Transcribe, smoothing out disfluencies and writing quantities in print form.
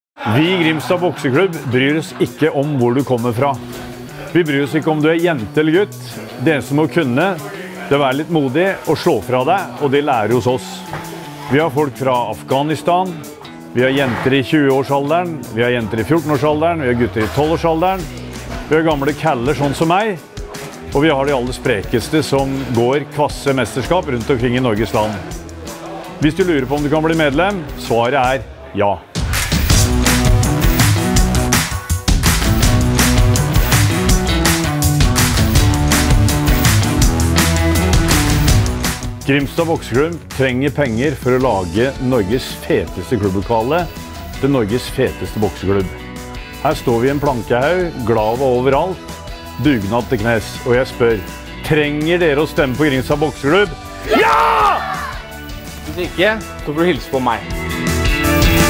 Vi i Grimstad bokseklubb bryr oss ikke om hvor du kommer fra. Vi bryr oss ikke om du er jente eller gutt. Det eneste må kunne, det er å være litt modig og slå fra deg, og det lærer hos oss. Vi har folk fra Afghanistan, vi har jenter i 20-årsalderen, vi har jenter i 14-årsalderen, vi har gutter i 12-årsalderen, vi har gamle kaller sånn som meg, og vi har de aller sprekeste som går kvasse mesterskap rundt omkring i Norges land. Hvis du lurer på om du kan bli medlem, svaret er ja. Grimstad bokseklubb trenger penger for å lage Norges feteste klubblokale til Norges feteste bokseklubb. Her står vi i en plankehaug, glad overalt, dugnad til knes. Og jeg spør, trenger dere å stemme på Grimstad bokseklubb? Ja! Hvis ikke, så får du hilse på meg.